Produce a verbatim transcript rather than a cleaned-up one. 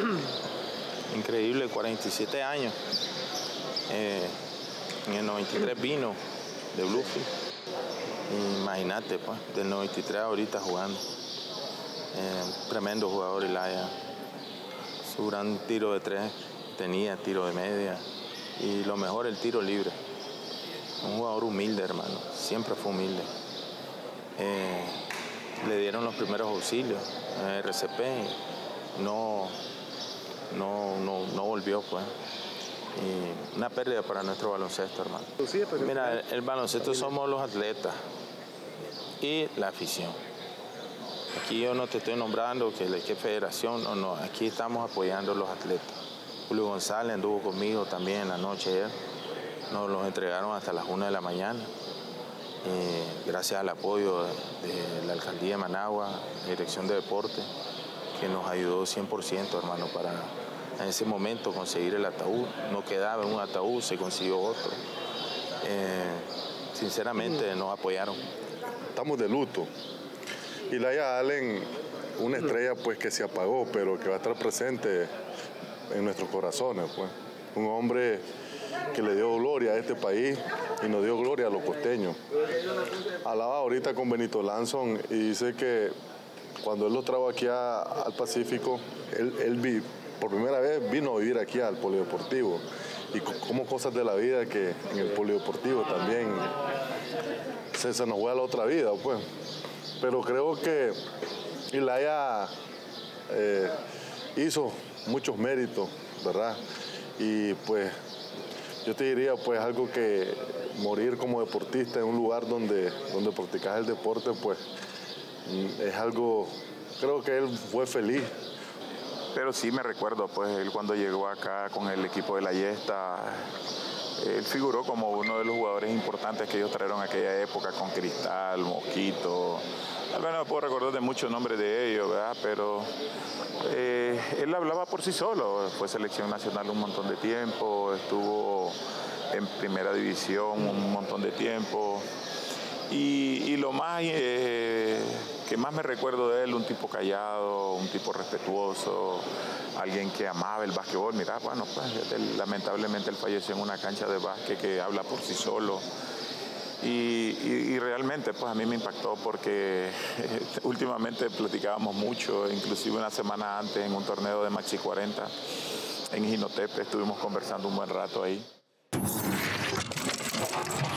Increíble, cuarenta y siete años. Eh, en el noventa y tres vino de Bluefield. Imagínate, pues, del noventa y tres ahorita jugando. Eh, tremendo jugador Elaya. Su gran tiro de tres, tenía tiro de media. Y lo mejor, el tiro libre. Un jugador humilde, hermano. Siempre fue humilde. Eh, le dieron los primeros auxilios en R C P. No, no, no, no volvió, pues. Y una pérdida para nuestro baloncesto, hermano. Mira, el, el baloncesto somos los atletas y la afición. Aquí yo no te estoy nombrando que la que federación, no, no, aquí estamos apoyando a los atletas. Julio González anduvo conmigo también en la noche ayer, nos los entregaron hasta las una de la mañana. Eh, gracias al apoyo de, de la Alcaldía de Managua, la Dirección de Deporte, que nos ayudó cien por ciento, hermano, para en ese momento conseguir el ataúd. No quedaba un ataúd, se consiguió otro. Eh, sinceramente nos apoyaron. Estamos de luto. Elaya Allen, una estrella pues que se apagó, pero que va a estar presente en nuestros corazones, pues. Un hombre que le dio gloria a este país y nos dio gloria a los costeños. Hablaba ahorita con Benito Lanson y dice que cuando él lo trajo aquí a, al Pacífico, él, él vi, por primera vez vino a vivir aquí al Polideportivo. Y como cosas de la vida que en el Polideportivo también se, se nos fue a la otra vida, pues. Pero creo que Elaya eh, hizo muchos méritos, ¿verdad? Y pues yo te diría pues algo que morir como deportista en un lugar donde, donde practicas el deporte, pues es algo, creo que él fue feliz. Pero sí me recuerdo, pues él cuando llegó acá con el equipo de la Yesta, él figuró como uno de los jugadores importantes que ellos trajeron en aquella época con Cristal, Mosquito. Tal vez no me puedo recordar de muchos nombres de ellos, ¿verdad? Pero eh, él hablaba por sí solo. Fue selección nacional un montón de tiempo, estuvo en primera división un montón de tiempo. Y, y lo más eh, que más me recuerdo de él, un tipo callado, un tipo respetuoso, alguien que amaba el básquetbol. Mira, bueno, pues él, lamentablemente él falleció en una cancha de básquet que habla por sí solo. Y, y, y realmente pues a mí me impactó porque eh, últimamente platicábamos mucho, inclusive una semana antes en un torneo de Maxi cuarenta en Jinotepe estuvimos conversando un buen rato ahí.